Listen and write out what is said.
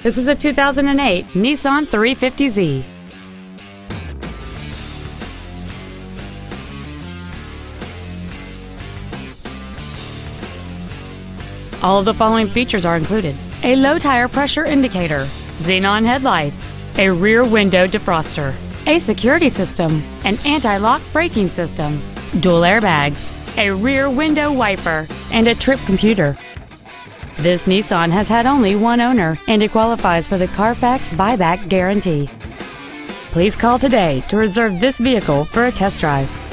This is a 2008 Nissan 350Z. All of the following features are included: a low tire pressure indicator, xenon headlights, a rear window defroster, a security system, an anti-lock braking system, dual airbags, a rear window wiper, and a trip computer. This Nissan has had only one owner and it qualifies for the Carfax buyback guarantee. Please call today to reserve this vehicle for a test drive.